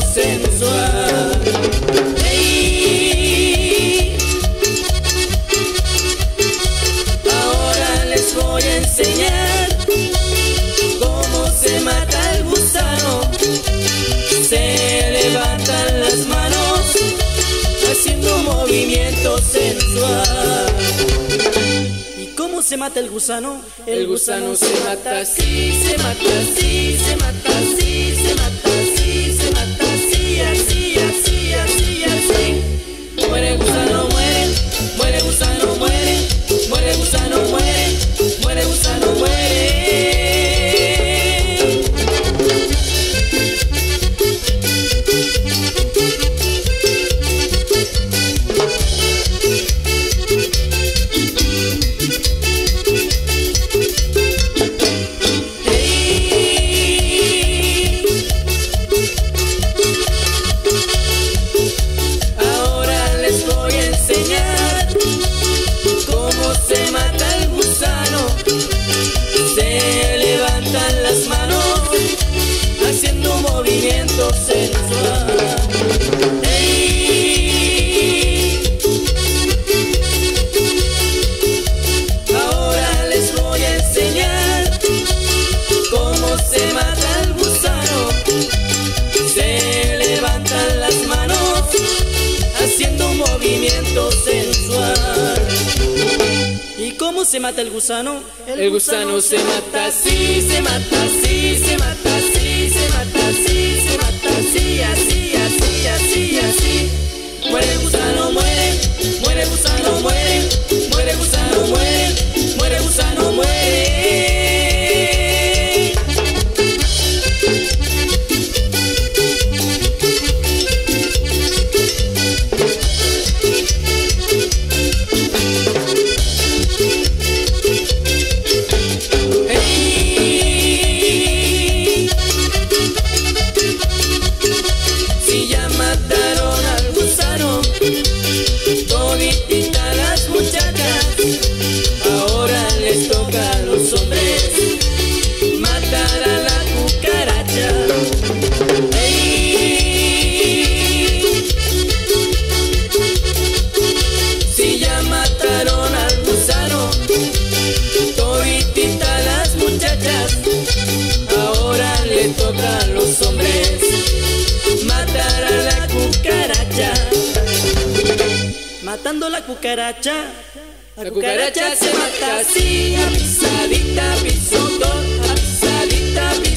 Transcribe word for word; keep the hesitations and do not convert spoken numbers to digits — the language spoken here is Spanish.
sensual. Hey, ahora les voy a enseñar cómo se mata el gusano. Se levantan las manos haciendo un movimiento sensual. ¿Y cómo se mata el gusano? El gusano se mata así, se mata así, se mata así, se mata así, se mata así, así, así, así, así. Muere el gusano, muere, muere el gusano, muere, muere el gusano, muere, muere el gusano, muere. Movimiento sensual. Hey, ahora les voy a enseñar cómo se mata el gusano. Se levantan las manos haciendo un movimiento sensual. ¿Y cómo se mata el gusano? El, el gusano, gusano se mata así, se mata así, se mata así, se mata así, se mata así, así, así, así, así. Muere el gusano, muere, muere el gusano, muere, muere el gusano, muere, muere el gusano, muere. Los hombres matar a la cucaracha. Matando la cucaracha, la, la cucaracha, cucaracha se mata así, avisadita, pisotón, avisadita, pisotón.